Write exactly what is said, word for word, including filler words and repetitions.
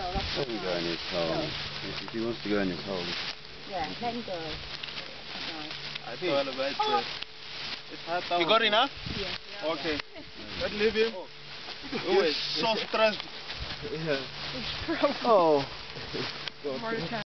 Let him go in his hole. If he wants to go in his hole. Yeah, let him go. I think all about it. You got enough? Yeah. Okay. Let's leave him. He was so stressed. Oh. Heart attack.